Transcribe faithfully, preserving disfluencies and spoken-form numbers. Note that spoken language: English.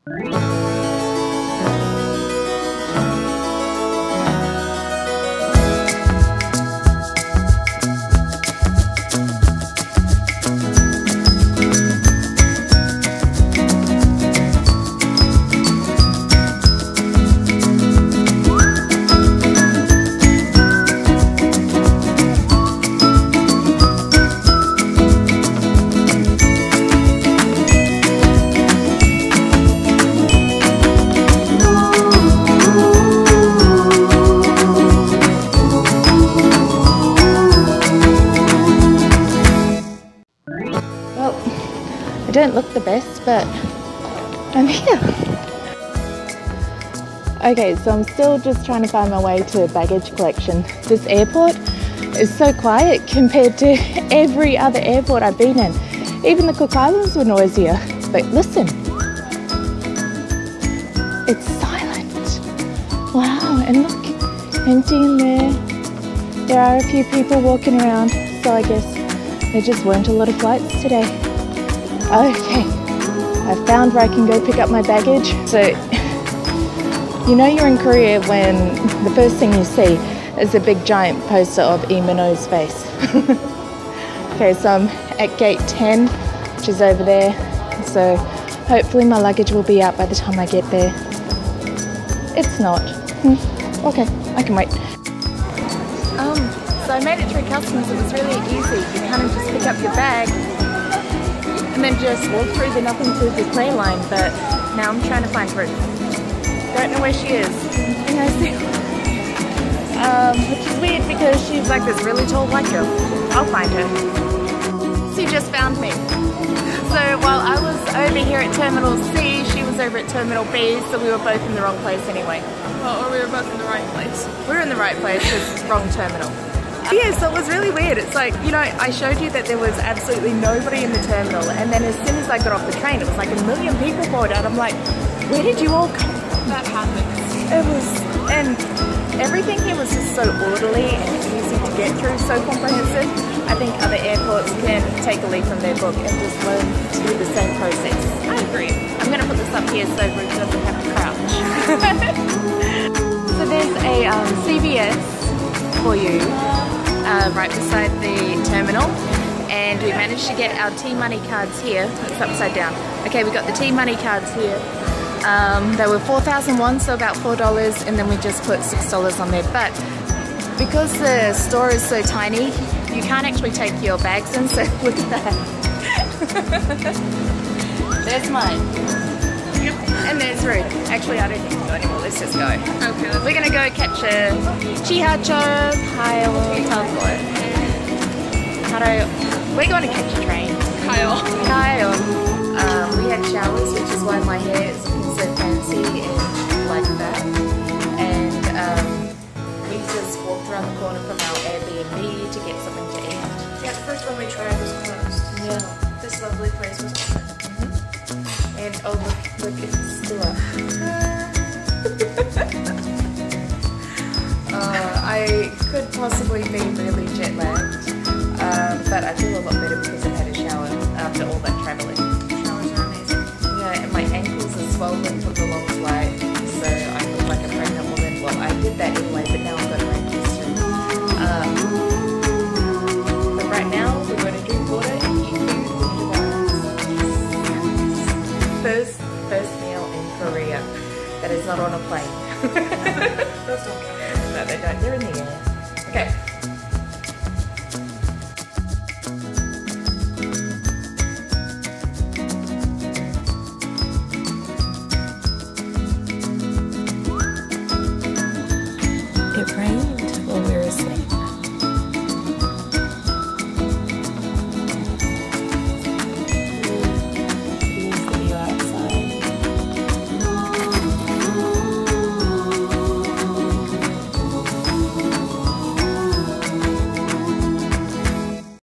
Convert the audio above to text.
I don't look the best, but I'm here. Okay, so I'm still just trying to find my way to baggage collection. This airport is so quiet compared to every other airport I've been in. Even the Cook Islands were noisier. But listen, it's silent. Wow, and look, empty in there. There are a few people walking around, so I guess there just weren't a lot of flights today. Okay, I found where I can go pick up my baggage. So, you know you're in Korea when the first thing you see is a big giant poster of Lee Min-ho's face. Okay, so I'm at gate ten, which is over there. So hopefully my luggage will be out by the time I get there. It's not. Hmm. Okay, I can wait. Um, so I made it through customs. It was really easy. You kind of just pick up your bag and then just walk through the nothing to declare line, but now I'm trying to find Ruth. Don't know where she is. And I see, um, which is weird because she's like this really tall white girl. I'll find her. She just found me. So while I was over here at Terminal C, she was over at Terminal B, so we were both in the wrong place anyway. Well, or we were both in the right place. We were in the right place, just wrong terminal. Yeah, so it was really weird. It's like, you know, I showed you that there was absolutely nobody in the terminal, and then as soon as I got off the train, it was like a million people poured out. I'm like, where did you all come from? That happens. It was, and everything here was just so orderly and easy to get through, so comprehensive. I think other airports can take a leaf from their book and just learn to do the same process. I agree. I'm going to put this up here so Ruth doesn't have to crouch. So there's a um, C V S for you. Uh, right beside the terminal, and we managed to get our T-money cards here. It's upside down. Okay, we got the T-money cards here. Um, they were four thousand won, so about four dollars, and then we just put six dollars on there. But because the store is so tiny, you can't actually take your bags in, so look at that. There's mine. Yep. And there's Ruth. Actually, I don't need to go anymore. Let's just go. Okay. We're gonna go catch a Chihacho Kyle Talboy. We're going to catch a train. Kyle. Kyle. Um, we had showers, which is why my hair is looking so fancy and like that. And um, we just walked around the corner from our Airbnb to get something to eat. Yeah, the first one we tried was closed. Yeah. So this lovely place was open. And oh look, look, it's still up. uh, I could possibly be really jet lagged, um, but I feel a lot better because I've had a shower after all that travelling. Showers are amazing. Yeah, and my ankles are swollen from the long flight, so I look like a pregnant woman. Well, I did that anyway, but now I've got to ankles too. Um, but right now, we're going to drink water and eat food with First, first meal in Korea that is not on a plane. Those don't count. No, they don't. They're in the air.